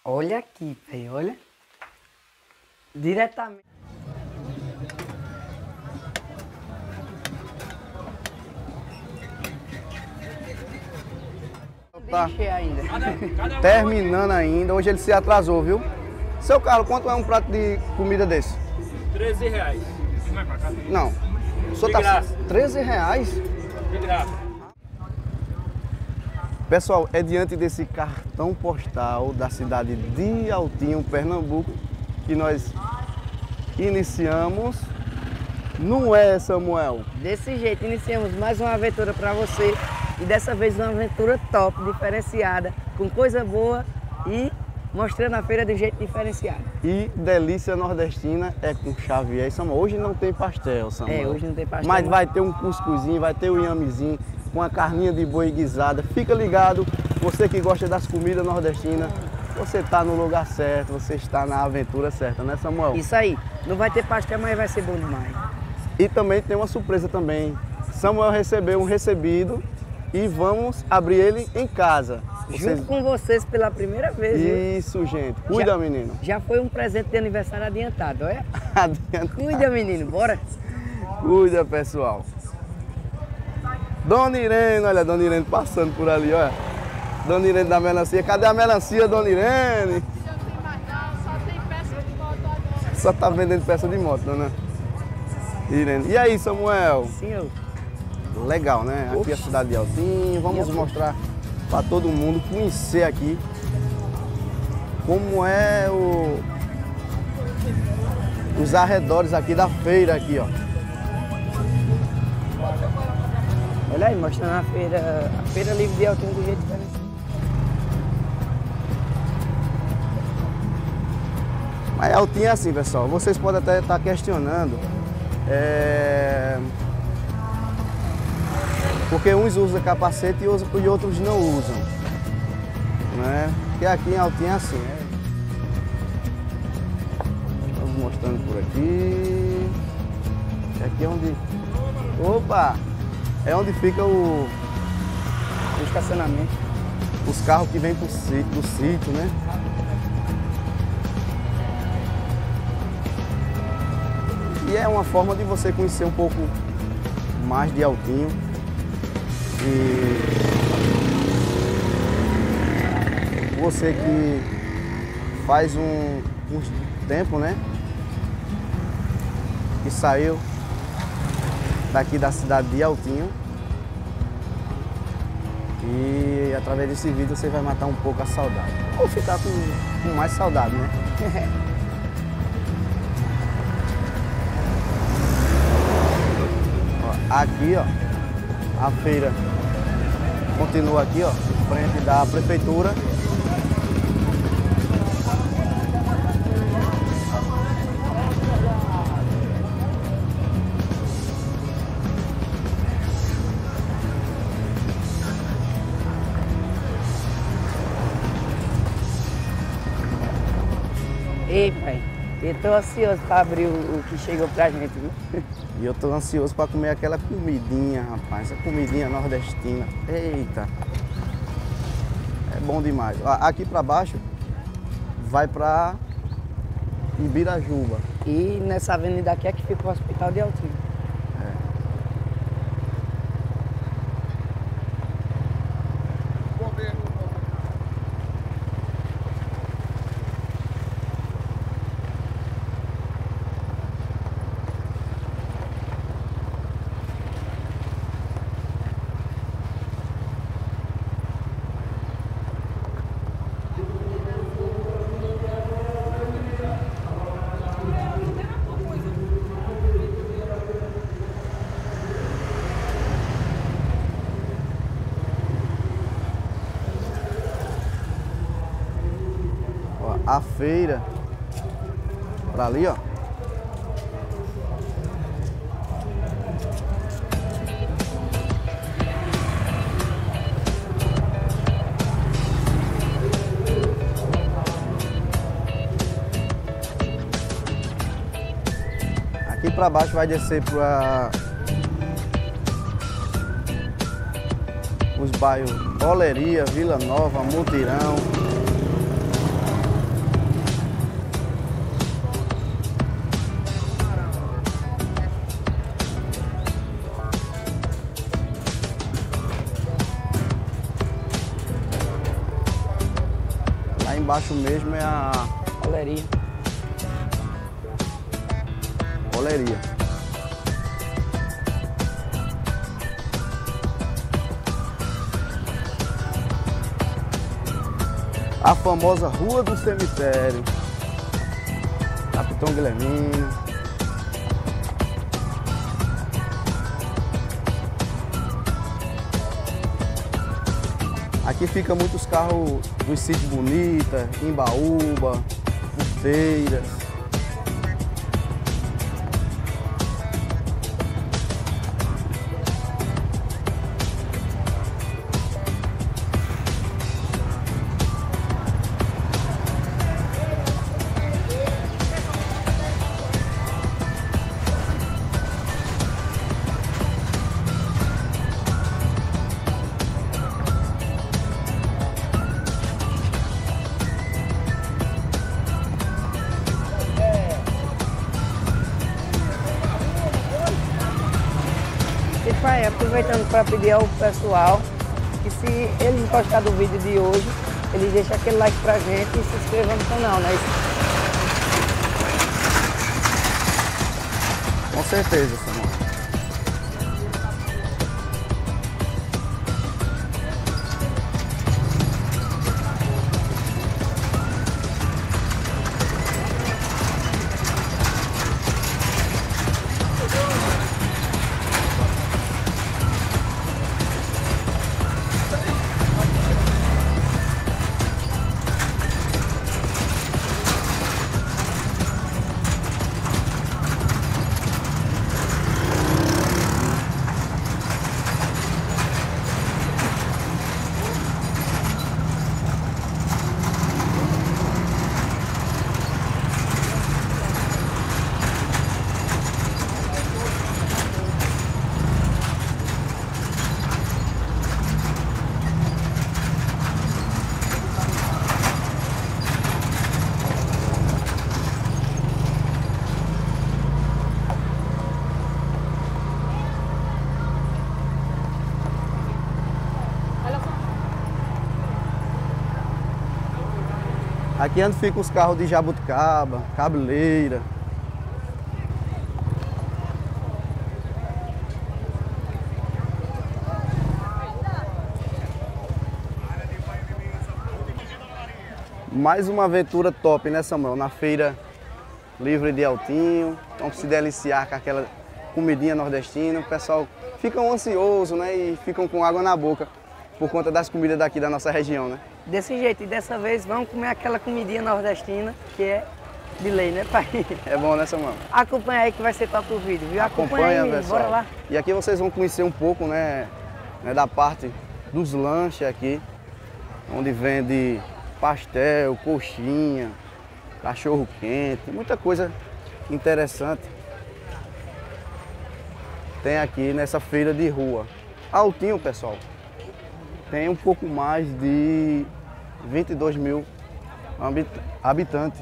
Olha aqui, velho, olha. Diretamente. Tá Ainda. terminando ainda. Hoje ele se atrasou, viu? Seu Carlos, quanto é um prato de comida desse? R$13. Não. O senhor De tá graça. R$13? De graça. Pessoal, é diante desse cartão postal da cidade de Altinho, Pernambuco, que nós iniciamos. Não é, Samuel? Desse jeito, iniciamos mais uma aventura para você. E dessa vez uma aventura top, diferenciada, com coisa boa e mostrando a feira de um jeito diferenciado. E delícia nordestina é com Xavier e Samuel. Hoje não tem pastel, Samuel. Hoje não tem pastel. Mas vai ter um cuscuzinho, vai ter um inhamezinho, com a carninha de boi guisada. Fica ligado, você que gosta das comidas nordestinas, você está no lugar certo, você está na aventura certa, né, Samuel? Isso aí, não vai ter pastel, mas vai ser bom demais. E também tem uma surpresa também. Samuel recebeu um recebido e vamos abrir ele em casa. Junto com vocês pela primeira vez, viu? Isso, gente. Cuida, Já- menino. Já foi um presente de aniversário adiantado, olha. Adianta. Cuida, menino, bora. Cuida, pessoal. Dona Irene, olha a Dona Irene passando por ali, olha. Dona Irene da melancia. Cadê a melancia, Dona Irene? Não tem mais não, só tem peça de moto agora. Só tá vendendo peça de moto, dona Irene. E aí, Samuel? Senhor. Legal, né? Aqui é a cidade de Altinho. Vamos mostrar para todo mundo conhecer aqui como é os arredores aqui da feira aqui, ó. Olha aí, mostrando a feira livre de Altinho do jeito diferente. Mas Altinho é assim, pessoal. Vocês podem até estar questionando. Porque uns usam capacete e outros não usam. Né? Porque aqui em Altinho é assim. Estamos mostrando por aqui. Aqui é onde. Opa! É onde fica O estacionamento. os carros que vêm do sítio, né? E é uma forma de você conhecer um pouco mais de Altinho. E você que faz um tempo, né? Que saiu daqui da cidade de Altinho. E através desse vídeo você vai matar um pouco a saudade. Ou ficar com mais saudade, né? Aqui, ó, a feira continua aqui, ó, em frente da prefeitura. Ei, pai, eu tô ansioso para abrir o que chegou pra gente, viu? E eu tô ansioso para comer aquela comidinha, rapaz, essa comidinha nordestina. Eita! É bom demais. Ó, aqui para baixo vai para Ibirajuba. E nessa avenida aqui é que fica o Hospital de Altinho. Ó, a feira para ali, ó. Aqui para baixo vai descer para os bairros Oleria, Vila Nova, Mutirão. Aí embaixo mesmo é a Oleria. oleria. A famosa Rua do Cemitério. Capitão Guilhermino. Aqui fica muitos carros do Sítio Bonita, Imbaúba, Porteiras. E pai, aproveitando para pedir ao pessoal que se eles gostarem do vídeo de hoje, eles deixem aquele like pra gente e se inscrevam no canal, né? Com certeza, Samuel. Aqui onde ficam os carros de jabuticaba, cabeleira. Mais uma aventura top, né, Samuel? Na feira livre de Altinho. Vamos se deliciar com aquela comidinha nordestina. O pessoal fica ansioso, né? E ficam com água na boca por conta das comidas daqui da nossa região, né? Desse jeito, e dessa vez vamos comer aquela comidinha nordestina que é de lei, né, pai? É bom, né, Samuel? Acompanha aí que vai ser top o vídeo, viu? Acompanha, aí, pessoal. bora lá. E aqui vocês vão conhecer um pouco, né, da parte dos lanches aqui, onde vende pastel, coxinha, cachorro quente, muita coisa interessante tem aqui nessa feira de rua. Altinho, pessoal, tem um pouco mais de 22 mil habitantes.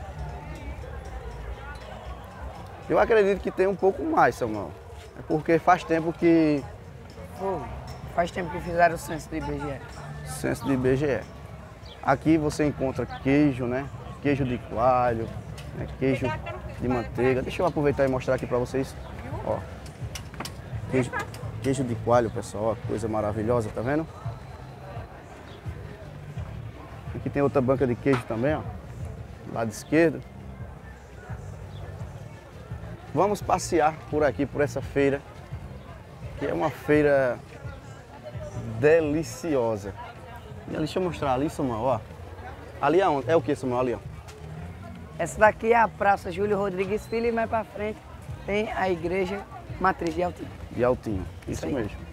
Eu acredito que tem um pouco mais, Samuel. É porque faz tempo que... Pô, faz tempo que fizeram o censo do IBGE. Censo do IBGE. Aqui você encontra queijo, né? Queijo de coalho, né? Queijo de manteiga. Deixa eu aproveitar e mostrar aqui para vocês. Ó, queijo de coalho, pessoal. Ó, coisa maravilhosa, tá vendo? Aqui tem outra banca de queijo também, ó. Lado esquerdo. Vamos passear por aqui, por essa feira, que é uma feira deliciosa. E ali, deixa eu mostrar ali, Samuel, ó. Ali é onde? É o que, Samuel? Ali, ó. Essa daqui é a Praça Júlio Rodrigues Filho e mais pra frente tem a Igreja Matriz de Altinho. De Altinho, isso aí. mesmo.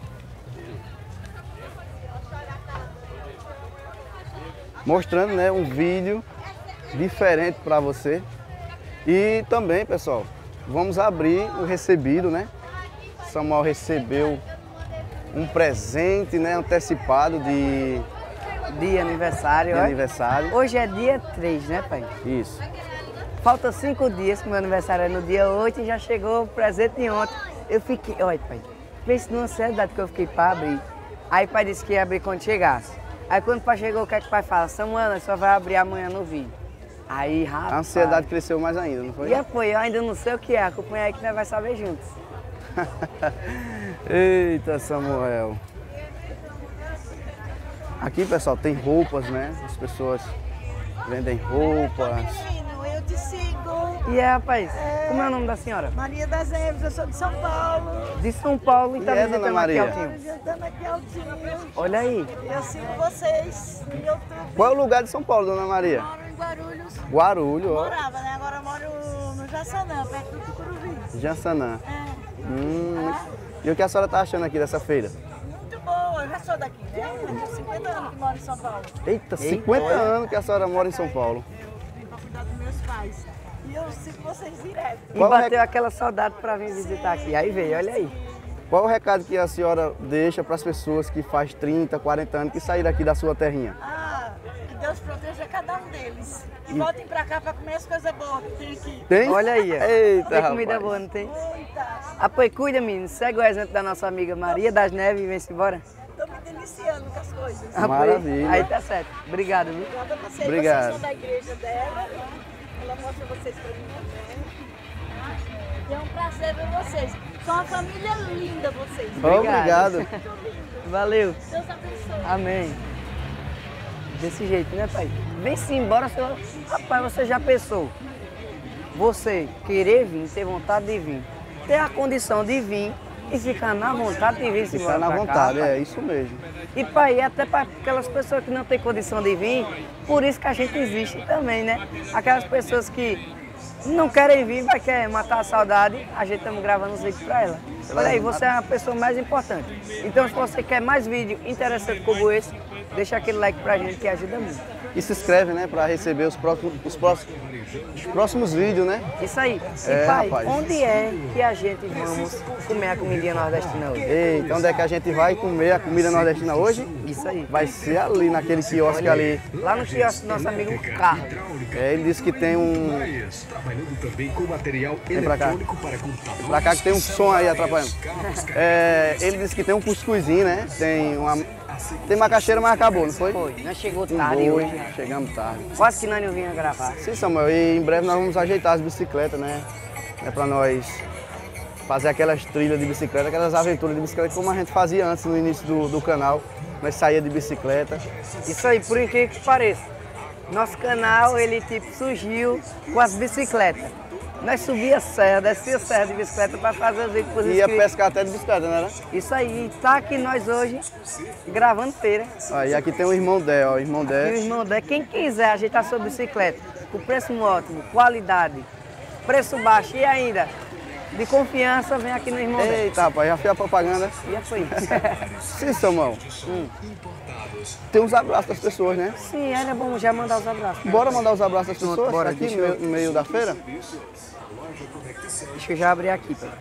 Mostrando, né, um vídeo diferente para você. E também, pessoal, vamos abrir o recebido, né? Samuel recebeu um presente, né, antecipado de aniversário, aniversário. Hoje é dia 3, né, pai? Isso. Falta 5 dias, que meu aniversário é no dia 8 e já chegou o presente de ontem. Eu fiquei, olha, pai, pense numa ansiedade que eu fiquei para abrir. Aí o pai disse que ia abrir quando chegasse. Aí quando o pai chegou, o que é que o pai fala? Samuel, nós só vai abrir amanhã no vídeo. Aí, rapaz... A ansiedade cresceu mais ainda, não foi? E foi, eu ainda não sei o que é, acompanha aí que nós vamos saber juntos. Eita, Samuel. Aqui, pessoal, tem roupas, né? As pessoas vendem roupas. Menino, eu te sigo. E rapaz, como é o nome da senhora? Maria das Neves, eu sou de São Paulo. De São Paulo e tá E é, visitando dona aqui Maria? Altinho. Visitando aqui Altinho. Olha aí. Eu sigo vocês no YouTube. Qual é o lugar de São Paulo, dona Maria? Moro em Guarulhos. Guarulhos, ó. Morava, né? Agora eu moro no Jaçanã, perto do Tucuruvi. Jansanã. É. E o que a senhora tá achando aqui dessa feira? Muito boa, eu já sou daqui, né? Eu tenho 50 anos que moro em São Paulo. Eita, 50 anos que a senhora mora em São Paulo. Vim pra cuidar dos meus pais. E eu sigo vocês direto. E Qual bateu aquela saudade pra vir visitar aqui. Aí veio, olha aí. Qual o recado que a senhora deixa para as pessoas que faz 30, 40 anos que saíram aqui da sua terrinha? Ah, que Deus proteja cada um deles. E voltem pra cá pra comer as coisas boas que tem aqui. Tem? Olha aí, ó. Eita, Tem comida rapaz. boa, não tem? Muitas. Apoio, cuida, menino. Segue o exemplo da nossa amiga Maria das Neves e vem-se embora. Tô me deliciando com as coisas. Apoio. Maravilha. Aí tá certo. Obrigado, viu? Obrigada a vocês. Obrigado. Vocês são da igreja dela. Ela mostra vocês pra mim também. É um prazer ver vocês. São uma família linda, vocês. Obrigado. Valeu. Deus abençoe. Amém. Desse jeito, né, pai? Vem-se embora, senhor. Rapaz, você já pensou? Você querer vir, ter vontade de vir, ter a condição de vir e ficar na vontade de vir se Ficar na vontade, é isso mesmo. E pai, até para aquelas pessoas que não têm condição de vir, por isso que a gente existe também, né? Aquelas pessoas que não querem vir, mas querem matar a saudade, a gente estamos gravando os vídeos para ela. Olha aí, você é a pessoa mais importante. Então, se você quer mais vídeo interessante como esse, deixa aquele like pra gente que ajuda muito. E se inscreve, né, para receber os próximos vídeos, né? Isso aí. E É, pai, rapaz. onde é que a gente vamos comer a comidinha nordestina hoje? Eita, onde é que a gente vai comer a comida nordestina hoje? Isso aí. Vai ser ali, naquele quiosque ali. Lá no quiosque do nosso amigo Carlos. É, ele disse que tem um... Trabalhando também com material Vem pra cá. eletrônico para computadores. Pra cá que tem um som aí atrapalhando. É, ele disse que tem um cuscuzinho, né? Tem macaxeira, mas acabou, não foi? Foi, nós chegou Um tarde boi, hoje. chegamos tarde. Quase que nós não vinha gravar. Sim, Samuel, e em breve nós vamos ajeitar as bicicletas, né? É pra nós fazer aquelas trilhas de bicicleta, aquelas aventuras de bicicleta como a gente fazia antes no início do canal. Nós saía de bicicleta. Isso aí, por incrível que pareça. Nosso canal, ele tipo surgiu com as bicicletas. Nós subia a serra, descia a serra de bicicleta para fazer os vídeos pros E ia inscritos. pescar até de bicicleta, né? Isso aí, tá aqui nós hoje, gravando feira. Ó, e aqui tem o irmão Dé, ó. O irmão E o Dé. irmão dele, quem quiser ajeitar sua bicicleta, com preço ótimo, qualidade, preço baixo e ainda de confiança, vem aqui no irmão dele. Eita, rapaz, já fez a propaganda. E foi. Sim, Samuel. Tem uns abraços das pessoas, né? Sim, era bom já mandar os abraços. Bora mandar os abraços das pessoas Bora, aqui deixa no eu- meio da feira? Deixa eu já abrir aqui, pai.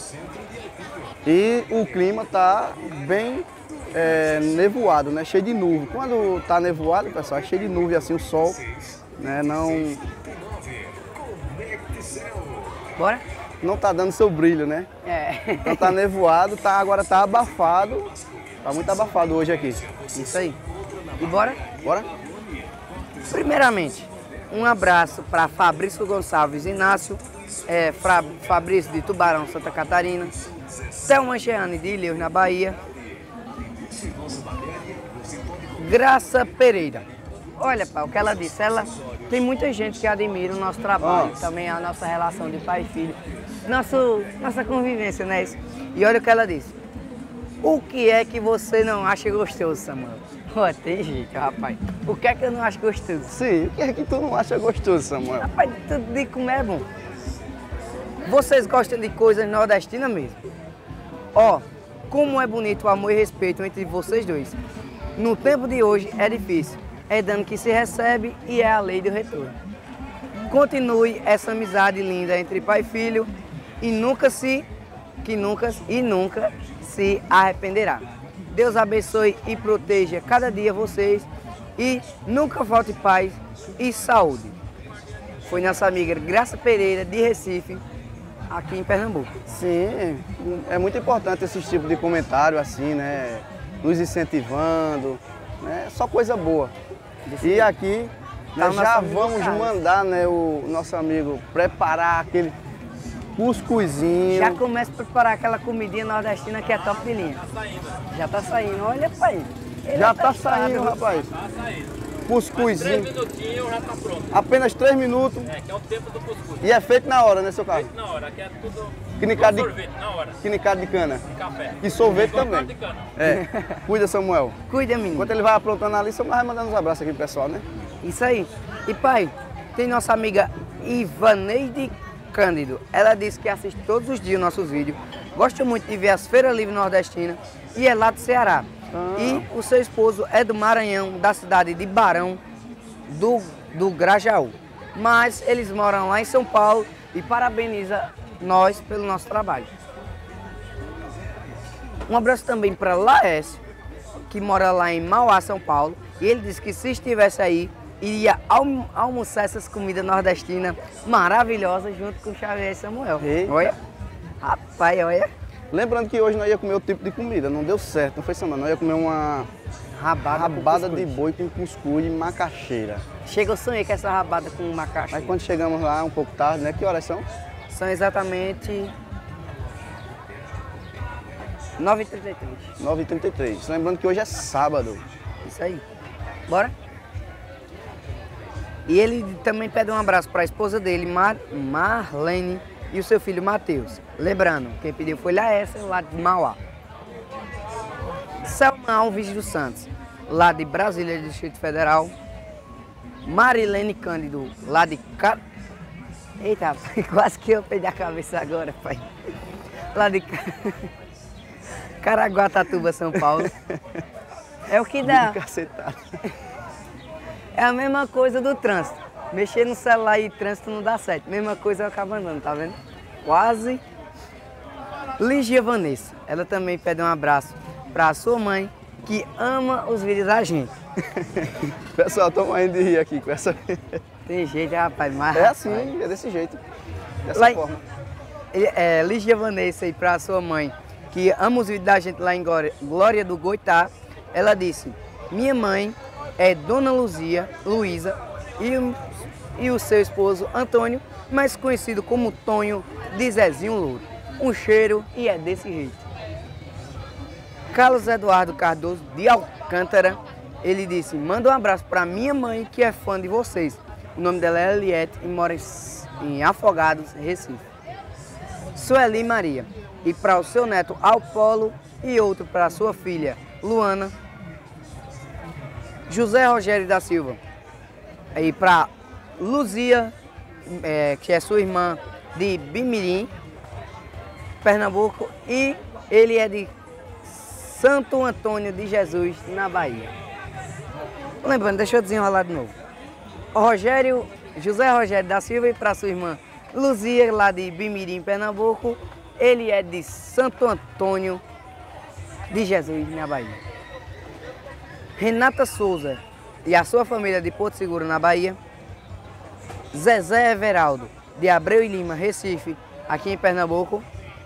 E o clima tá bem nevoado, né? Cheio de nuvem. Quando tá nevoado, pessoal, é cheio de nuvem assim, o sol, né? Bora? Não tá dando seu brilho, né? É. Então tá nevoado, agora tá abafado. Tá muito abafado hoje aqui. Isso aí. E bora? Bora? Primeiramente, um abraço para Fabrício Gonçalves Inácio, Fabrício de Tubarão, Santa Catarina, Thelma Mancheane de Ilhéus, na Bahia, Graça Pereira. Olha, pai, o que ela disse, tem muita gente que admira o nosso trabalho, também a nossa relação de pai e filho, nossa convivência, né? E olha o que ela disse. O que é que você não acha gostoso, Samuel? Ó, tem jeito, rapaz. O que é que eu não acho gostoso? Sim, o que é que tu não acha gostoso, Samuel? Rapaz, tudo de comer é bom. Vocês gostam de coisas nordestinas mesmo? Ó, como é bonito o amor e respeito entre vocês dois. No tempo de hoje é difícil. É dano que se recebe e é a lei do retorno. Continue essa amizade linda entre pai e filho e nunca se arrependerá. Deus abençoe e proteja cada dia vocês e nunca falte paz e saúde. Foi nossa amiga Graça Pereira, de Recife, aqui em Pernambuco. Sim, é muito importante esse tipo de comentário assim, né? Nos incentivando, né? Só coisa boa. E aqui Tá nós o já nosso amigo vamos Carlos. mandar, né, o nosso amigo preparar aquele cuscuzinho. Já começa a preparar aquela comidinha nordestina que é top de linha. Já tá saindo, olha pai. Ele Já é tá testado, saindo, viu? rapaz. Tá saindo. 3 Cuscuzinho. minutinhos já tá pronto. Apenas 3 minutos. É, que é o tempo do cuscuz. E é feito na hora, né, seu Carlos? Na hora, aqui é tudo Quinicado de- sorvete, na hora. Quinicado de cana. Café. E sorvete Igual também. caldo de cana. É. Cuida, Samuel. Cuida, menino. Enquanto ele vai aprontando ali, Samuel vai mandando uns abraços aqui pro pessoal, né? Isso aí. E pai, tem nossa amiga Ivaneide Cândido. Ela disse que assiste todos os dias nossos vídeos. Gosta muito de ver as feiras livres nordestinas e é lá do Ceará. E o seu esposo é do Maranhão, da cidade de Barão do Grajaú. Mas eles moram lá em São Paulo e parabeniza nós pelo nosso trabalho. Um abraço também para Laércio, que mora lá em Mauá, São Paulo. E ele disse que se estivesse aí, iria almoçar essas comidas nordestinas maravilhosas junto com o Xavier e Samuel. Eita. Olha, rapaz, olha. Lembrando que hoje nós ia comer outro tipo de comida, não deu certo, não foi, Samuel? Nós ia comer uma Rabada rabada com de cuscuz. boi com cuscuz e macaxeira. Chega, eu sonhei com essa rabada com macaxeira. Mas quando chegamos lá, um pouco tarde, né? Que horas são? São exatamente 9h33. 9h33. Lembrando que hoje é sábado. Isso aí. Bora? E ele também pede um abraço para a esposa dele, Marlene, e o seu filho Matheus. Lembrando, quem pediu foi Laércio, lá de Mauá. Selma Alves dos Santos, lá de Brasília, Distrito Federal. Marilene Cândido, lá de Eita, quase que eu perdi a cabeça agora, pai. Lá de Caraguatatuba, São Paulo. É o que dá. Cacetado. É a mesma coisa do trânsito. Mexer no celular e trânsito não dá certo. Mesma coisa eu acabo andando, tá vendo? Quase. Ligia Vanessa. Ela também pede um abraço para a sua mãe, que ama os vídeos da gente. Pessoal, tô morrendo de rir aqui com essa. Tem jeito, rapaz, mas... É assim, é desse jeito. Dessa Lá em- forma. Ligia Vanessa aí para a sua mãe, que ama os vídeos da gente lá em Glória do Goitá. Ela disse: minha mãe é Dona Luísa e o seu esposo Antônio, mais conhecido como Tonho de Zezinho Louro. Um cheiro e é desse jeito. Carlos Eduardo Cardoso de Alcântara, ele disse: manda um abraço para minha mãe que é fã de vocês. O nome dela é Eliette e mora em Afogados, Recife. Sueli Maria. E para o seu neto Apolo e outro para a sua filha Luana. José Rogério da Silva. E para Luzia, que é sua irmã de Bimirim, Pernambuco. E ele é de Santo Antônio de Jesus, na Bahia. Lembrando, deixa eu desenrolar de novo. José Rogério da Silva e para sua irmã Luzia, lá de Bimirim, Pernambuco. Ele é de Santo Antônio de Jesus, na Bahia. Renata Souza e a sua família de Porto Seguro, na Bahia. Zezé Everaldo, de Abreu e Lima, Recife, aqui em Pernambuco.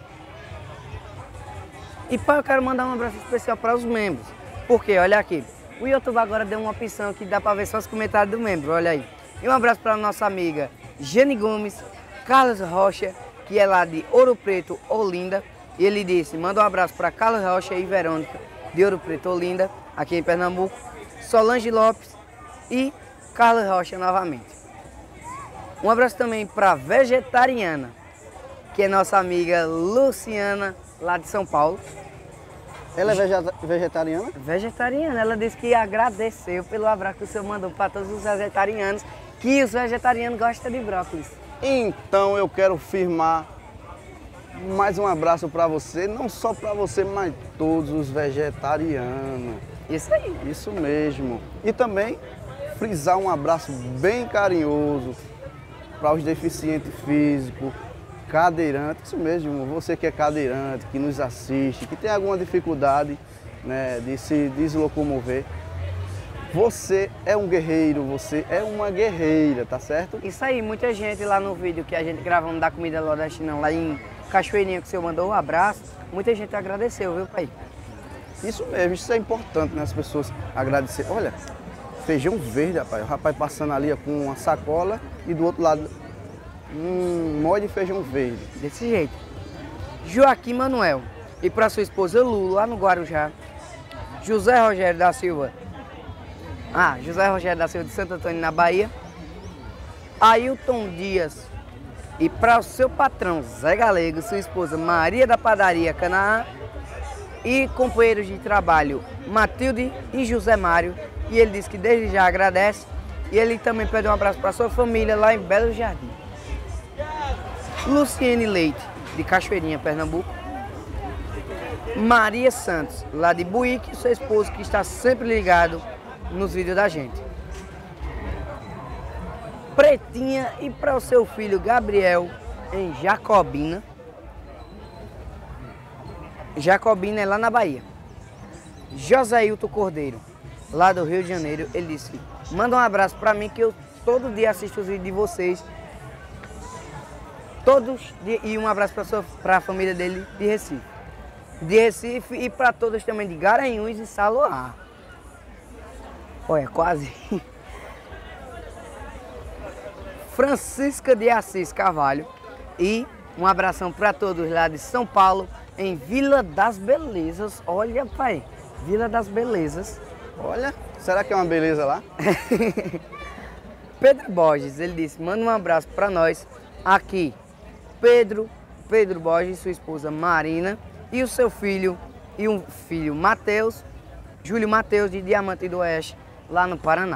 E pai, eu quero mandar um abraço especial para os membros. Porque, olha aqui, o YouTube agora deu uma opção que dá para ver só os comentários do membro, olha aí. E um abraço para a nossa amiga Jane Gomes, Carlos Rocha, que é lá de Ouro Preto, Olinda. E ele disse: manda um abraço para Carlos Rocha e Verônica, de Ouro Preto, Olinda, aqui em Pernambuco. Solange Lopes e Carlos Rocha novamente. Um abraço também para Vegetariana, que é nossa amiga Luciana, lá de São Paulo. Ela é vegetariana? Vegetariana, ela disse que agradeceu pelo abraço que o senhor mandou para todos os vegetarianos, que os vegetarianos gostam de brócolis. Então eu quero firmar mais um abraço para você, não só para você, mas todos os vegetarianos. Isso aí. Isso mesmo. E também frisar um abraço bem carinhoso para os deficientes físicos, cadeirantes, isso mesmo, você que é cadeirante, que nos assiste, que tem alguma dificuldade, né, de se deslocomover. Você é um guerreiro, você é uma guerreira, tá certo? Isso aí, muita gente lá no vídeo que a gente gravando da comida nordestina lá em Cachoeirinha, que o senhor mandou um abraço, muita gente agradeceu, viu, pai? Isso mesmo, isso é importante, né? As pessoas agradecer. Olha, feijão verde, rapaz. O rapaz passando ali ó, com uma sacola e do outro lado molho de feijão verde. Desse jeito. Joaquim Manuel. E para sua esposa Lula, lá no Guarujá. José Rogério da Silva. José Rogério da Silva de Santo Antônio, na Bahia. Ailton Dias. E para o seu patrão Zé Galego, sua esposa Maria da Padaria Canaã. E companheiros de trabalho Matilde e José Mário. E ele disse que desde já agradece. E ele também pede um abraço para sua família lá em Belo Jardim. Luciene Leite, de Cachoeirinha, Pernambuco. Maria Santos, lá de Buíque, seu esposo que está sempre ligado nos vídeos da gente. Pretinha e para o seu filho Gabriel, em Jacobina. Jacobina é lá na Bahia. Joséilton Cordeiro, lá do Rio de Janeiro, ele disse: manda um abraço para mim que eu todo dia assisto os vídeos de vocês. E um abraço para a família dele de Recife. De Recife e para todos também de Garanhuns e Saloá. Olha, quase. Francisca de Assis Carvalho. E um abração para todos lá de São Paulo, em Vila das Belezas. Olha, pai, Vila das Belezas. Olha, será que é uma beleza lá? Pedro Borges, ele disse: manda um abraço para nós aqui. Pedro Borges, sua esposa Marina e o seu filho e um filho Mateus, Júlio Mateus de Diamante do Oeste, lá no Paraná.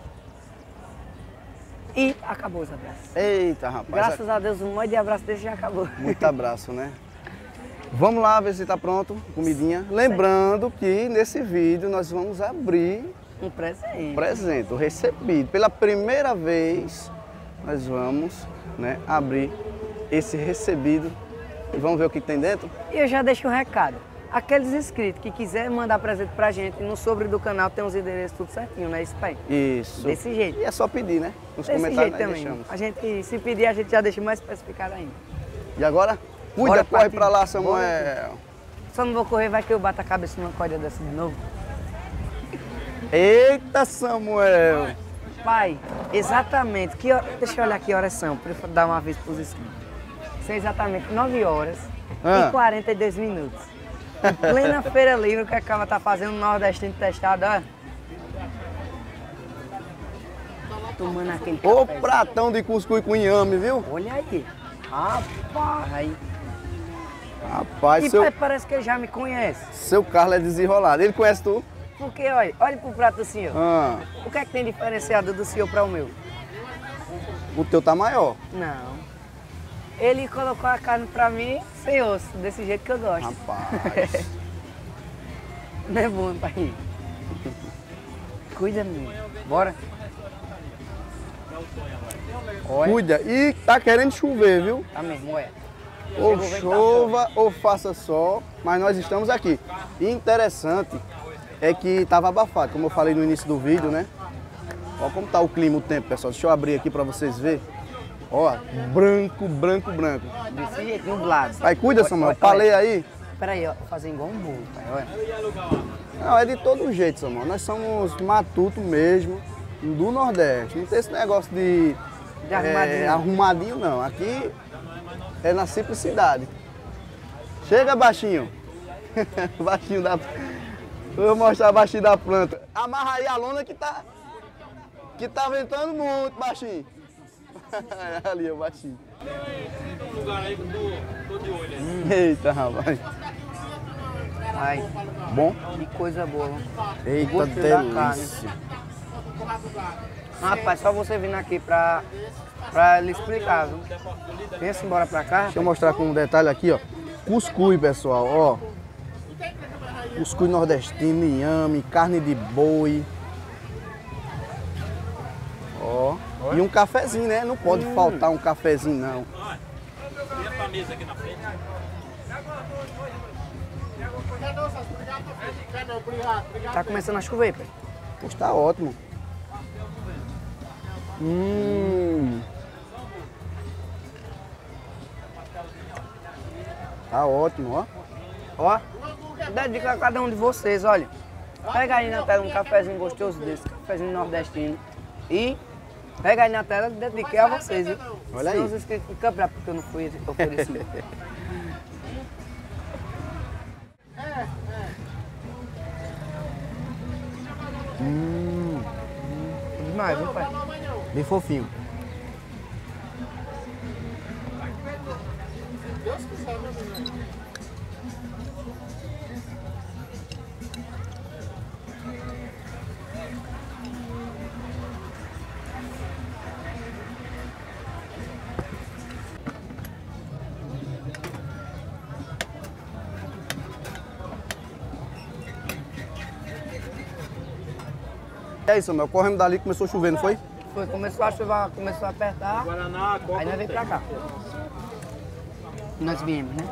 E acabou os abraços. Eita, rapaz. Graças a Deus, um monte de abraço desse já acabou. Muito abraço, né? Vamos lá ver se está pronto, comidinha. Lembrando que nesse vídeo nós vamos abrir um presente. Presente, o recebido. Pela primeira vez nós vamos, né, abrir esse recebido e vamos ver o que tem dentro? E eu já deixo um recado. Aqueles inscritos que quiserem mandar presente pra gente, no sobre do canal tem os endereços tudo certinho, né? Isso, pai? Isso. Desse jeito. E é só pedir, né? Nos Desse comentários jeito nós também. deixamos. A gente, se pedir, a gente já deixa mais especificado ainda. E agora? Cuida, Bora corre partir. pra lá, Samuel. Bora. Só não vou correr, vai que eu bato a cabeça numa corda dessa de novo. Eita, Samuel! Pai, exatamente, deixa eu olhar que horas são, para eu dar uma vez para os inscritos. São exatamente 9 horas e 42 minutos. Em plena feira livre, o que a Cama tá fazendo no Nordestino testado, ó. Tomando aquele Ô café. pratão de cuscuz com inhame, viu? Olha aí. Rapaz. Rapaz, E pai, parece que ele já me conhece. seu Carlos é desenrolado. Ele conhece tu? Porque, olha pro prato do senhor. O que é que tem diferenciado do senhor para o meu? O teu tá maior. Não. Ele colocou a carne pra mim sem osso, desse jeito que eu gosto. Rapaz. Não é bom, pai? Cuida, menino. Bora. Olha. Cuida. E tá querendo chover, viu? Tá mesmo, olha. Ou Chegou, vem chova ou faça sol, mas nós estamos aqui. E interessante é que tava abafado, como eu falei no início do vídeo, né? Ó como tá o clima, o tempo, pessoal. Deixa eu abrir aqui pra vocês verem. Ó, branco, branco, branco. Desse jeito, nublado. Aí cuida, Samuel. Palei aí. Peraí, ó, fazer igual um bolo, pai, olha. Não, é de todo jeito, Samuel. Nós somos matuto mesmo, do Nordeste. Não tem esse negócio de arrumadinho. Arrumadinho, não. Aqui é na simplicidade. Chega, baixinho. Baixinho da... Vou mostrar baixinho da planta. Amarra aí a lona que tá ventando muito, baixinho. Ali, o baixinho. Tem um lugar aí que eu tô de olho aí. Eita, rapaz. Ai, Bom? que coisa boa. Eita, Gostei da delícia. Rapaz, só você vindo aqui pra lhe explicar, viu? Pensa embora pra cá. Deixa eu mostrar com um detalhe aqui, ó. Cuscuz, pessoal, ó. Cuscuz nordestino, inhame, carne de boi. Ó. E um cafezinho, né? Não pode faltar um cafezinho, não. E essa mesa aqui na frente? Tá começando a chover, pai. Poxa, tá ótimo. Tá ótimo, ó. Ó, dedico a cada um de vocês, olha. Pega aí na tela um cafezinho gostoso desse, cafezinho nordestino. E pega aí na tela, dediquei a vocês, viu? Olha aí. Senão vocês ficam bravos porque eu não fui oferecido. Demais, viu, pai? Bem fofinho. E aí, Samuel, corremos dali, começou a chover, não foi? Foi, começou a chuva, começou a apertar, Guaraná, Coca. aí nós veio pra cá. Nós viemos, né?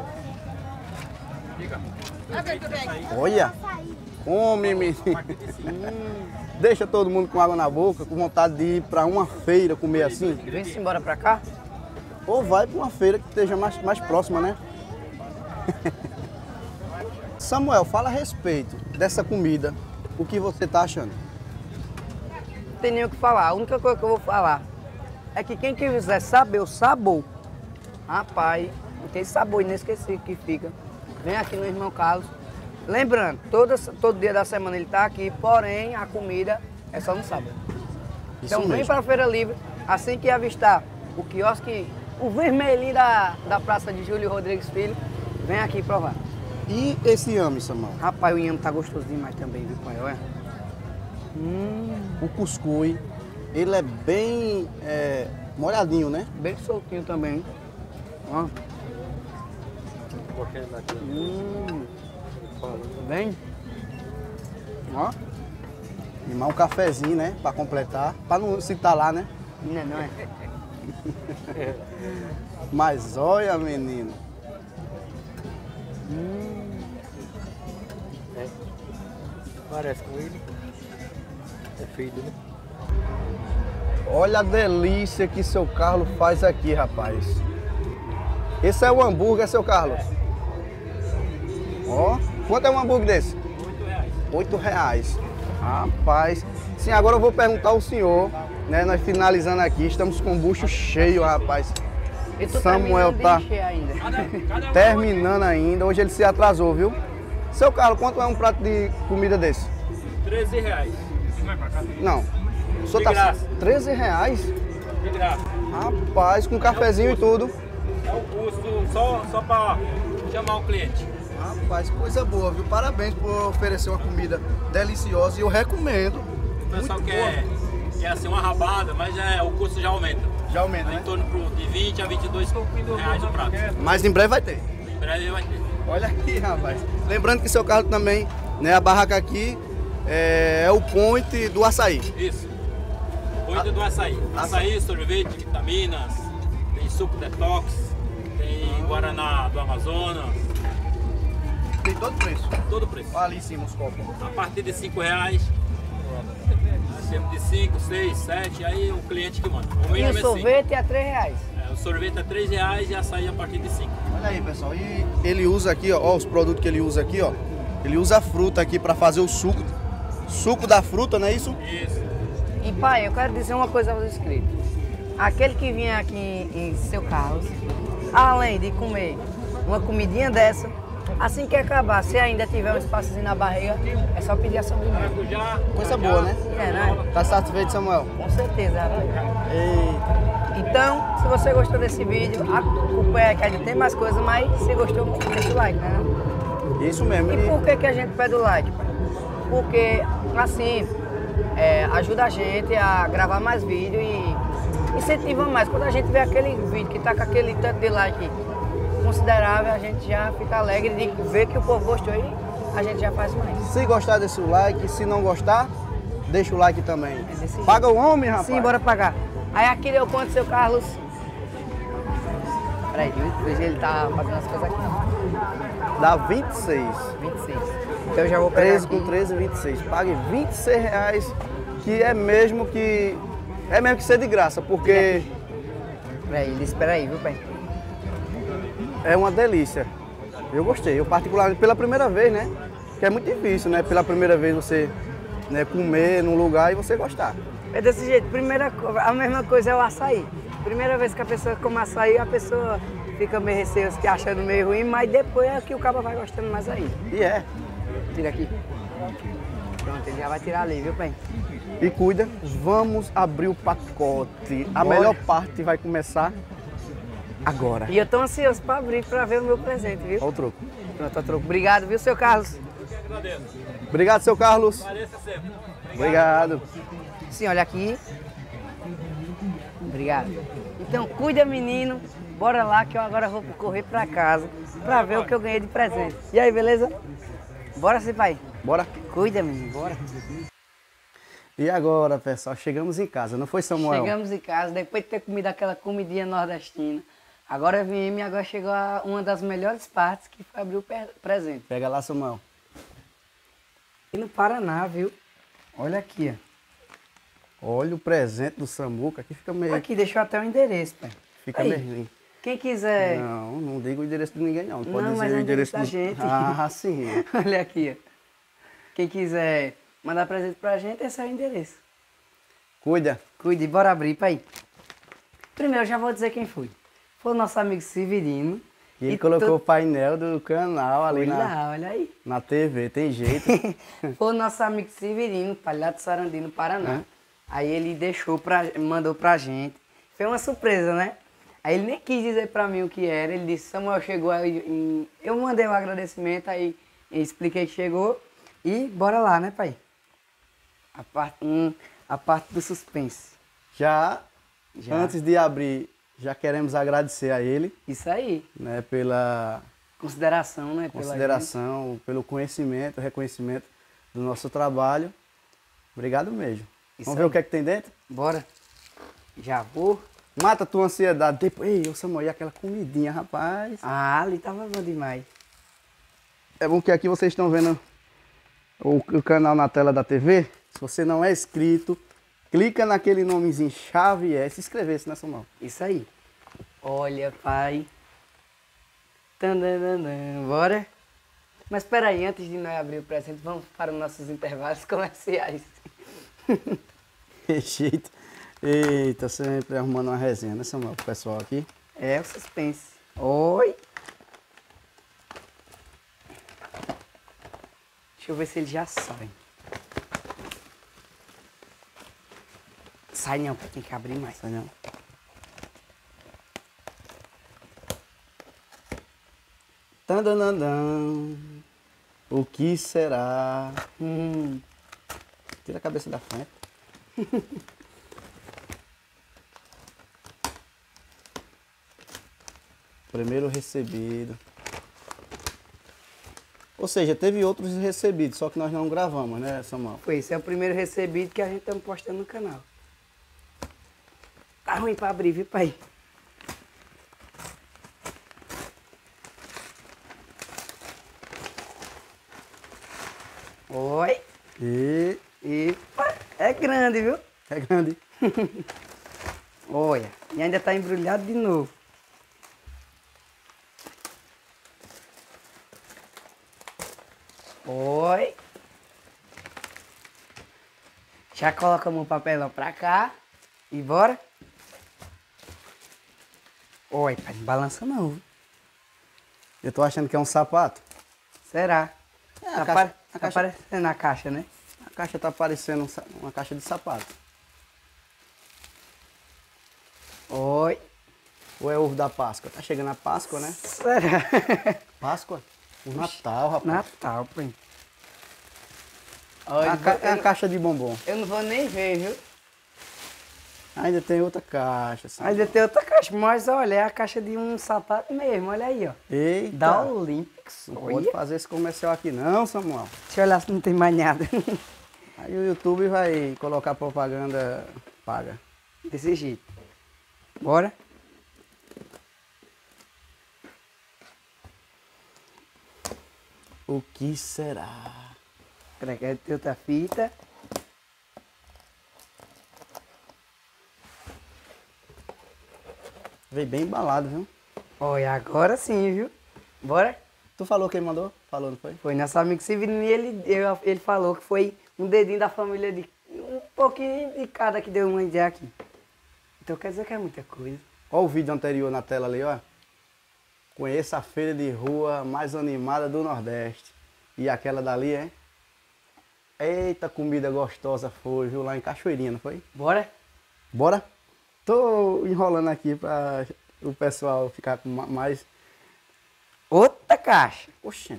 Olha! Come, menino! Deixa todo mundo com água na boca, com vontade de ir pra uma feira comer assim. Vem-se embora pra cá. Ou vai pra uma feira que esteja mais próxima, né? Samuel, fala a respeito dessa comida. O que você tá achando? Não tem nem o que falar. A única coisa que eu vou falar é que quem quiser saber o sabor, rapaz, aquele sabor inesquecível que fica, vem aqui no Irmão Carlos. Lembrando, todo dia da semana ele tá aqui, porém a comida é só no sábado. Isso Então vem mesmo. para a Feira Livre, assim que avistar o quiosque, o vermelhinho da Praça de Júlio Rodrigues Filho, vem aqui provar. E esse inhame, Samuel? Rapaz, o inhame tá gostoso demais também, viu, pai? Olha. O cuscuz, ele é bem molhadinho, né? Bem soltinho também. Ó. Vem. Ó. E mais um cafezinho, né? Pra completar. Pra não citar lá, né? Não é, não é? Mas olha, menino. Parece com ele. É filho, né? Olha a delícia que seu Carlos faz aqui, rapaz. Esse é o hambúrguer, seu Carlos? Ó, quanto é um hambúrguer desse? R$8. Rapaz. Sim, agora eu vou perguntar ao senhor, né? Nós finalizando aqui, estamos com o bucho cheio, rapaz. E tu Samuel terminando de tá encher ainda. terminando ainda. Hoje ele se atrasou, viu? Seu Carlos, quanto é um prato de comida desse? R$13. Não. O senhor De tá graça. R$13? De graça. Rapaz, com cafezinho e tudo. É o custo só pra chamar o cliente. Rapaz, coisa boa, viu? Parabéns por oferecer uma comida deliciosa e eu recomendo. O pessoal Muito quer assim uma rabada, mas o custo já aumenta. Já aumenta, Em né? torno de 20 a 22 reais o prato. Mas em breve vai ter. Em breve vai ter. Olha aqui, rapaz. Lembrando que seu Carlos também, né? A barraca aqui é o point do açaí. Isso. Cuida do açaí. Açaí, sorvete, vitaminas, tem suco detox, tem guaraná do Amazonas, Tem todo preço. todo preço. Ali em cima os copos. A partir de R$5, temos de 5, 6, 7, aí o cliente que manda. O E mínimo o é sorvete é R$3. 5. O sorvete é R$3 e açaí a partir de 5. Olha aí, pessoal. E ele usa aqui, ó, os produtos que ele usa aqui, ó. Ele usa a fruta aqui para fazer o suco. Suco da fruta, não é isso? Isso. E pai, eu quero dizer uma coisa aos inscritos. Aquele que vier aqui em Seu Carlos, além de comer uma comidinha dessa, assim que acabar, se ainda tiver um espaçozinho na barriga, é só pedir a sobremesa. Já, Coisa boa, né? É, né? Tá satisfeito, Samuel? Com certeza, rapaz. Eita. Então, se você gostou desse vídeo, acompanha que a gente tem mais coisas, mas se gostou, deixa o like, né? Isso mesmo. E por que a gente pede o like, pai? Porque, assim, ajuda a gente a gravar mais vídeo e incentiva mais. Quando a gente vê aquele vídeo que tá com aquele tanto de like considerável, a gente já fica alegre de ver que o povo gostou e a gente já faz mais. Se gostar, deixa o like. Se não gostar, deixa o like também. desse jeito. Paga o homem, rapaz. Sim, bora pagar. Aí aqui deu quanto, seu Carlos? Peraí, veja ele tá fazendo as coisas aqui. Dá 26. 26. Então eu já vou pegar 13 aqui. com 13, 26. Pague R$26, que é mesmo que ser de graça, porque Peraí, espera aí, viu, pai? é uma delícia. Eu gostei, eu particularmente pela primeira vez, né? Que é muito difícil, né? Pela primeira vez você, né, comer num lugar e você gostar. É desse jeito, a mesma coisa é o açaí. Primeira vez que a pessoa come açaí, a pessoa fica meio receosa, que achando meio ruim, mas depois é que o cara vai gostando mais ainda. E é. Tira aqui. Pronto, ele já vai tirar ali, viu, pai? E cuida, vamos abrir o pacote. A Bora. melhor parte vai começar agora. E eu tô ansioso pra abrir, pra ver o meu presente, viu? Olha o troco. Pronto, ó, troco. Obrigado, viu, seu Carlos? Obrigado, seu Carlos. Apareça sempre. Obrigado. Sim, olha aqui. Obrigado. Então, cuida, menino. Bora lá que eu agora vou correr pra casa pra ver o que eu ganhei de presente. E aí, beleza? Bora sim, pai. Bora. Cuida, menino, bora. E agora, pessoal, chegamos em casa, não foi, Samuel? Chegamos em casa, depois de ter comido aquela comidinha nordestina. Agora viemos e agora chegou uma das melhores partes, que foi abrir o presente. Pega lá, Samuel. E no Paraná, viu? Olha aqui, ó. Olha o presente do Samuca, aqui fica meio... Aqui, deixou até o endereço, pai. Fica Aí, meio... quem quiser... Não, não diga o endereço de ninguém, não. Pode Não, dizer mas é o o endereço endereço da gente. Ah, sim. Olha aqui, ó. Quem quiser mandar presente pra gente, esse é o endereço. Cuida. Cuide, bora abrir, pai. Primeiro, eu já vou dizer quem foi. Foi o nosso amigo Severino. E ele colocou o painel do canal ali Olha lá, olha aí. na TV, tem jeito. Foi o nosso amigo Severino, palhaço de Sarandi, no Paraná. Aí ele mandou pra gente. Foi uma surpresa, né? Aí ele nem quis dizer pra mim o que era. Ele disse, Samuel chegou aí. Eu mandei o agradecimento, aí expliquei que chegou. E bora lá, né, pai? A parte do suspense. Já, antes de abrir, já queremos agradecer a ele, Isso aí. né, pela Consideração, né? pela consideração, pelo conhecimento, reconhecimento do nosso trabalho. Obrigado mesmo. Isso Vamos ver aí. o que é que tem dentro? gente. Bora. Já vou. Mata a tua ansiedade. Depois, ei, ô Samuel, e aquela comidinha, rapaz. Ah, ali tava bom demais. É bom que aqui vocês estão vendo o canal na tela da TV. Se você não é inscrito, clica naquele nomezinho Xavier, se inscrever-se, né, Samuel? Isso aí. Olha, pai. Tandandandan. Bora? Mas espera aí, antes de nós abrir o presente, vamos para os nossos intervalos comerciais. Jeito. Eita, sempre arrumando uma resenha, né, Samuel? O pessoal aqui. É o suspense. Oi. Deixa eu ver se ele já sai. Sai não, tem que abrir mais. Sai não. Tandanandã. O que será? Tira a cabeça da frente. Primeiro recebido. Ou seja, teve outros recebidos, só que nós não gravamos, né, Samuel? Foi, esse é o primeiro recebido que a gente está postando no canal. Tá ruim pra abrir, viu, pai? Oi. E Epa, é grande, viu? é grande. Olha, e ainda tá embrulhado de novo. Oi. Já colocamos o papelão pra cá. E bora. Oi, pai, não balança não. Viu? Eu tô achando que é um sapato. Será? É, Tá a caixa- aparecendo na caixa, né? A caixa tá parecendo uma caixa de sapato. Oi. Ou é ovo da Páscoa? Tá chegando a Páscoa, né? Será? Páscoa? O Natal, rapaz. Natal, pai. É Olha, a caixa de bombom. eu não vou nem ver, viu? Ainda tem outra caixa. Samuel. Ainda tem outra caixa, mas olha, é a caixa de um sapato mesmo, olha aí, ó. Eita. Da Olympics. Não pode Olha. fazer esse comercial aqui não, Samuel. Deixa eu olhar se não tem mais nada. Aí o YouTube vai colocar propaganda paga. Desse jeito. Bora? O que será? Será que tem outra fita? Veio bem embalado, viu? Olha, agora sim, viu? Bora? Tu falou quem mandou? Falou, não foi? Foi nosso amigo Severino e ele falou que foi um dedinho da família de um pouquinho de cada que deu uma ideia aqui. Então quer dizer que é muita coisa. Olha o vídeo anterior na tela ali, ó. Conheça a feira de rua mais animada do Nordeste. E aquela dali, é? Eita, comida gostosa foi, viu? Lá em Cachoeirinha, não foi? Bora? Bora? Tô enrolando aqui pra o pessoal ficar com mais... Outra caixa. Oxente.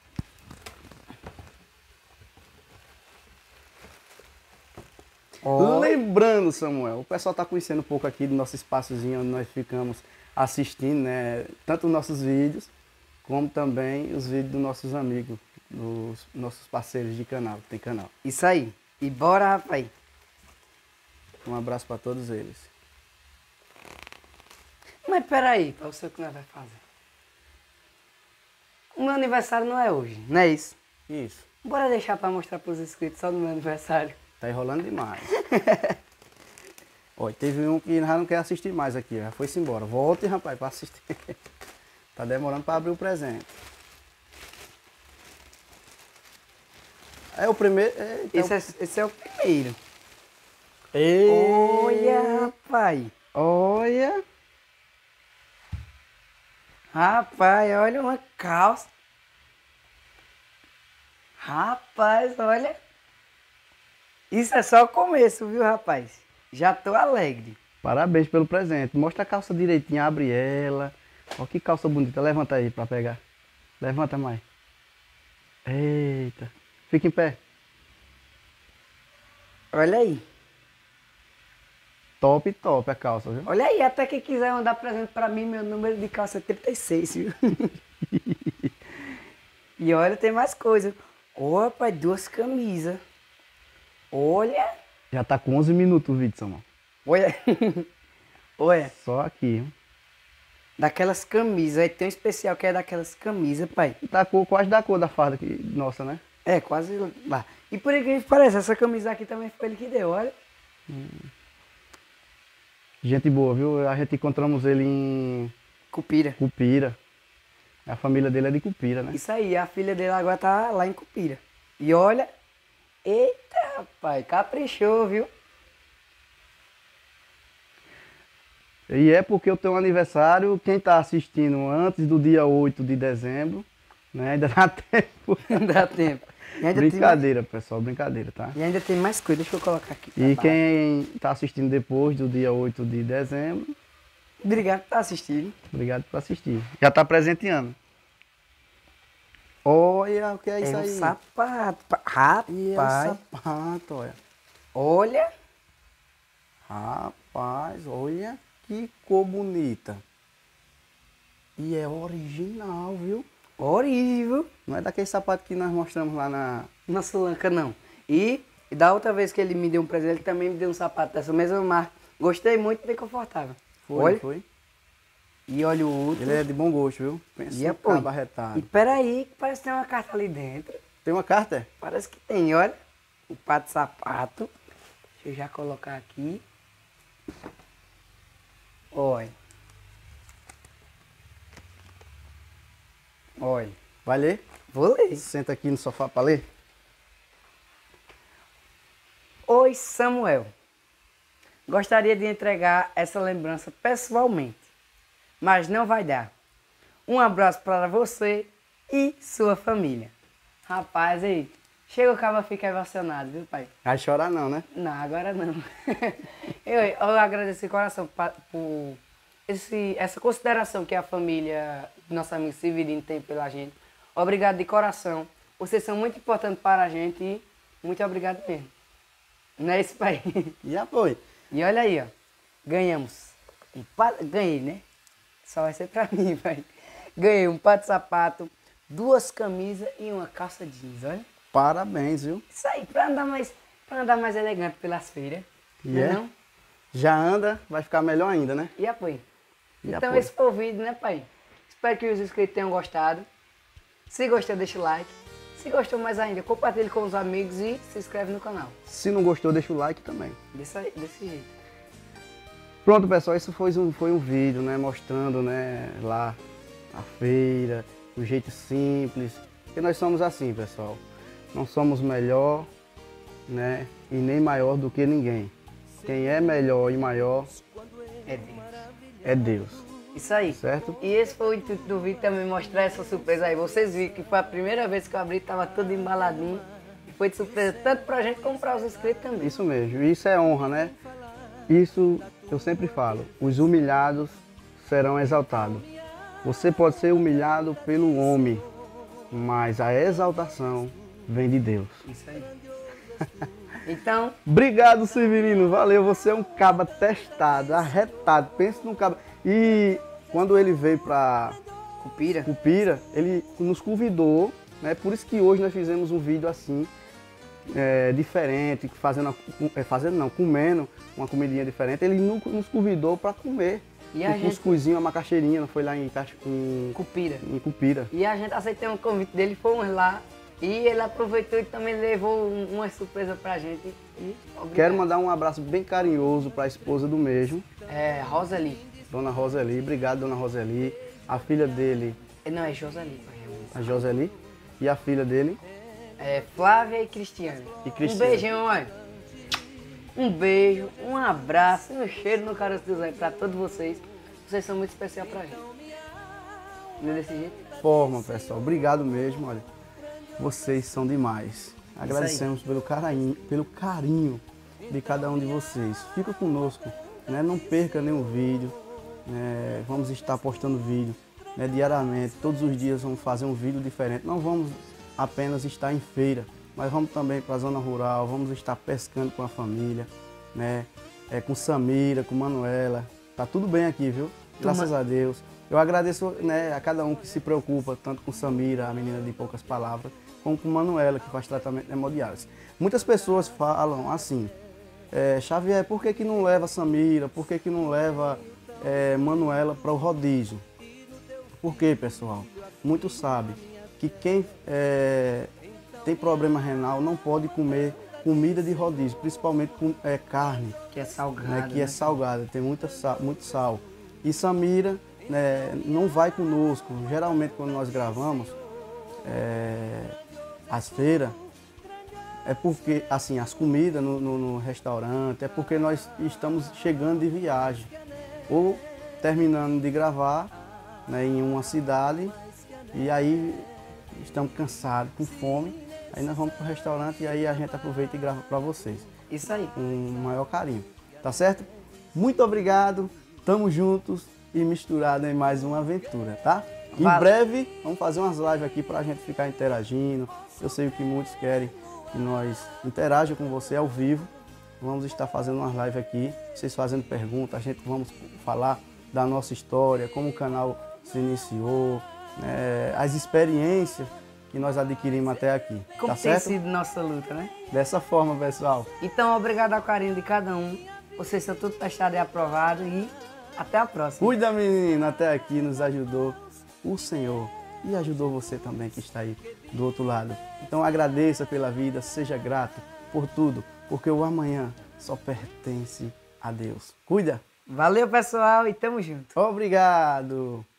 Lembrando, Samuel, o pessoal tá conhecendo um pouco aqui do nosso espaçozinho onde nós ficamos assistindo, né? Tanto os nossos vídeos, como também os vídeos dos nossos amigos, dos nossos parceiros de canal, que tem canal. Isso aí. E bora, rapaz. Um abraço pra todos eles. Mas peraí, pra você o que nós vai fazer? O meu aniversário não é hoje, não é isso? Isso. Bora deixar pra mostrar pros inscritos só no meu aniversário. Tá enrolando demais. Olha, teve um que já não quer assistir mais aqui, já foi-se embora. Volte, rapaz, pra assistir. Tá demorando pra abrir o presente. É o primeiro... Esse é o primeiro. Ei, Olha, rapaz. olha. Rapaz, olha uma calça. Rapaz, olha. Isso é só o começo, viu, rapaz? Já tô alegre. Parabéns pelo presente. Mostra a calça direitinho, abre ela. Olha que calça bonita. Levanta aí pra pegar. Levanta mais. Eita. Fica em pé. Olha aí. Top, top a calça, viu? Olha aí, até quem quiser mandar presente pra mim, meu número de calça é 36, viu? E olha, tem mais coisa. Ô, rapaz, 2 camisas. Olha. Já tá com 11 minutos o vídeo, Samuel. Olha. Olha. Só aqui, hein? Daquelas camisas. Aí tem um especial que é daquelas camisas, pai. Tá quase da cor da farda aqui, nossa, né? É, quase lá. E por incrível que pareça, essa camisa aqui também foi ele que deu, olha. Gente boa, viu? A gente encontramos ele em Cupira. Cupira. A família dele é de Cupira, né? Isso aí, a filha dele agora tá lá em Cupira. E olha. Eita, rapaz, caprichou, viu? E é porque eu tenho um aniversário, quem tá assistindo antes do dia 8 de dezembro, né? Ainda dá tempo. Dá tempo. E ainda Brincadeira, pessoal, brincadeira, tá? E ainda tem mais coisa, deixa eu colocar aqui. E quem tá assistindo depois do dia 8 de dezembro, Obrigado por estar assistindo. obrigado por assistir. Já tá presenteando. Olha o que é isso É um aí. sapato. E é um Rapaz, sapato, olha. olha. Rapaz, olha que cor bonita. E é original, viu? Horrível. Não é daquele sapato que nós mostramos lá na... Na Sulanca, não. E da outra vez que ele me deu um presente, ele também me deu um sapato dessa mesma marca. Gostei muito, bem confortável. Olha. Foi. E olha o outro. Ele é de bom gosto, viu? Pensa E no apoio. cabo arretado. E peraí, que parece que tem uma carta ali dentro. Tem uma carta? Parece que tem, olha. O pato sapato. Deixa eu já colocar aqui. Olha. Olha. Vai ler? Vou ler. Senta aqui no sofá pra ler. Oi, Samuel. Gostaria de entregar essa lembrança pessoalmente, mas não vai dar. Um abraço para você e sua família. Rapaz, aí, chega o cabo fica emocionado, viu, pai? Vai chorar não, né? Não, agora não. eu agradeço de coração por essa consideração que a família do nosso amigo Severino tem pela gente. Obrigado de coração. Vocês são muito importantes para a gente e muito obrigado mesmo. Não é isso, pai? E apoio. E olha aí, ó. Ganhamos. Ganhei, né? Só vai ser pra mim, pai. Ganhei um par de sapato, 2 camisas e uma calça jeans, olha. Parabéns, viu? Isso aí, pra andar mais elegante pelas feiras. E Não é é? não? Já anda, vai ficar melhor ainda, né? E apoio. E Então apoio. esse foi o vídeo, né, pai? Espero que os inscritos tenham gostado. Se gostou, deixa o like. Se gostou mais ainda, compartilhe com os amigos e se inscreve no canal. Se não gostou, deixa o like também. Desse jeito. Pronto, pessoal, isso foi um vídeo, né? Mostrando, né? Lá a feira. do jeito simples, porque nós somos assim, pessoal. Não somos melhor, né, e nem maior do que ninguém. Quem é melhor e maior É Deus. é Deus, Isso aí. certo? E esse foi o intuito do vídeo também, mostrar essa surpresa aí. Vocês viram que foi a primeira vez que eu abri, tava tudo embaladinho. E foi de surpresa, tanto pra gente como para os inscritos também. Isso mesmo, isso é honra, né? Isso eu sempre falo, os humilhados serão exaltados. Você pode ser humilhado pelo homem, mas a exaltação vem de Deus. Isso aí. Então, Obrigado, Severino, valeu, você é um caba testado, arretado, pensa num caba. E quando ele veio para Cupira, Cupira, ele nos convidou, né? Por isso que hoje nós fizemos um vídeo assim, diferente, comendo uma comidinha diferente. Ele nos convidou para comer E a um gente- cuscuzinho, uma macaxeirinha, não foi lá em Cupira. Cupira. E a gente aceitou um convite dele, fomos lá. E ele aproveitou e também levou uma surpresa pra gente. E obrigado. Quero mandar um abraço bem carinhoso para a esposa do mesmo, Roseli. Dona Roseli. Obrigado, Dona Roseli. A filha dele, Não, é Joseli. a Joseli, e a filha dele. É Flávia e Cristiane. E Cristiane. Um beijão, olha. Um beijo, um abraço, um cheiro no caroço do Zé pra todos vocês. Vocês são muito especiais pra gente. Não é desse jeito? Forma, pessoal. Obrigado mesmo, olha. Vocês são demais. Agradecemos pelo carinho de cada um de vocês. Fica conosco, né? Não perca nenhum vídeo. Né? Vamos estar postando vídeo, né? Diariamente. Todos os dias vamos fazer um vídeo diferente. Não vamos apenas estar em feira, mas vamos também para a zona rural. Vamos estar pescando com a família, né? Com Samira, com Manuela. Tá tudo bem aqui, viu? Graças a Deus. Eu agradeço, né, a cada um que se preocupa, tanto com Samira, a menina de poucas palavras, como com Manuela, que faz tratamento de hemodiálise. Muitas pessoas falam assim, Xavier, por que não leva Samira, por que não leva Manuela para o rodízio? Por quê, pessoal? Muitos sabem que quem tem problema renal não pode comer comida de rodízio, principalmente com carne, Que é salgado. né, que é salgada, tem muito sal. E Samira, né, não vai conosco. Geralmente quando nós gravamos as feiras, é porque, assim, as comidas no restaurante, é porque nós estamos chegando de viagem. Ou terminando de gravar, né, em uma cidade, e aí estamos cansados, com fome, aí nós vamos para o restaurante e aí a gente aproveita e grava para vocês. Isso aí. Com o maior carinho, tá certo? Muito obrigado, tamo juntos e misturado em mais uma aventura, tá? Em Valeu. breve vamos fazer umas lives aqui pra gente ficar interagindo. Eu sei que muitos querem que nós interajam com você ao vivo. Vamos estar fazendo umas lives aqui, vocês fazendo perguntas, a gente vamos falar da nossa história, como o canal se iniciou, né, as experiências que nós adquirimos até aqui, Como tá tem certo? sido nossa luta, né? Dessa forma, pessoal. Então, obrigado ao carinho de cada um. Vocês são tudo testados e aprovados e até a próxima. Cuida, menina, até aqui nos ajudou o Senhor e ajudou você também que está aí do outro lado. Então agradeça pela vida, seja grato por tudo, porque o amanhã só pertence a Deus. Cuida. Valeu, pessoal, e tamo junto. Obrigado.